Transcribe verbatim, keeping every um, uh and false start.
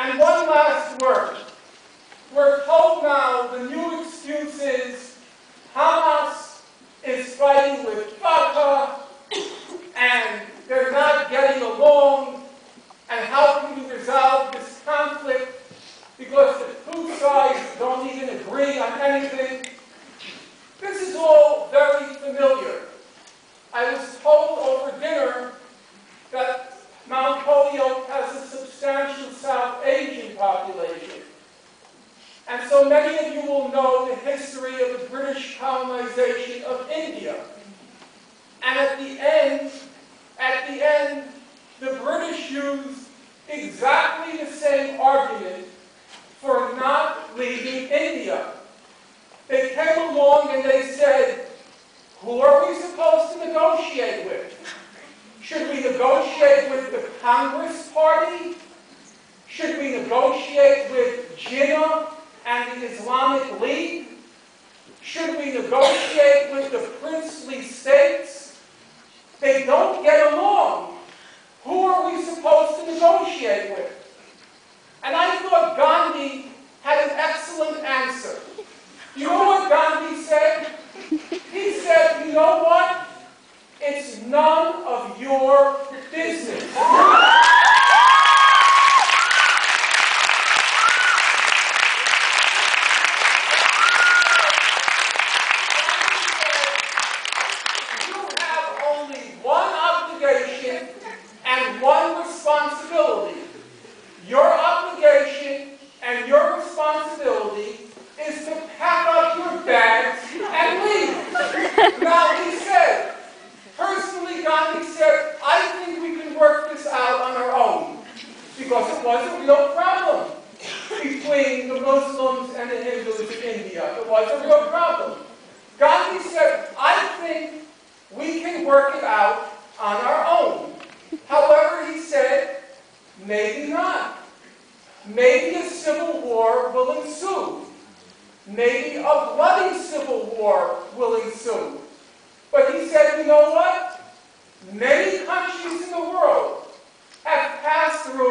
And one last word. We're told now the new excuse is Hamas is fighting with Fatah and they're not getting along, and how can we resolve this conflict because the two sides don't even agree on anything. This is all very familiar. I was told over dinner that Mount Holyoke has a substantial South Asian population. And so many of you will know the history of the British colonization of India. And at the end, at the end, the British used exactly the same argument for not leaving India. They came along and they said, who are we supposed to negotiate with? Should we negotiate with the Congress Party? Should we negotiate with Jinnah and the Islamic League? Should we negotiate with the princely states? They don't get along. Who are we supposed to negotiate with? And I thought Gandhi had an excellent answer. You know what Gandhi said? He said, you know what? It's none of your business. One responsibility. Your obligation and your responsibility is to pack up your bags and leave. Now, he said, personally, Gandhi said, I think we can work this out on our own, because it was a real problem between the Muslims and the Hindus in India. It was a real problem. Gandhi said, I think we can work it out on our own. However, he said, maybe not. Maybe a civil war will ensue. Maybe a bloody civil war will ensue. But he said, you know what? Many countries in the world have passed the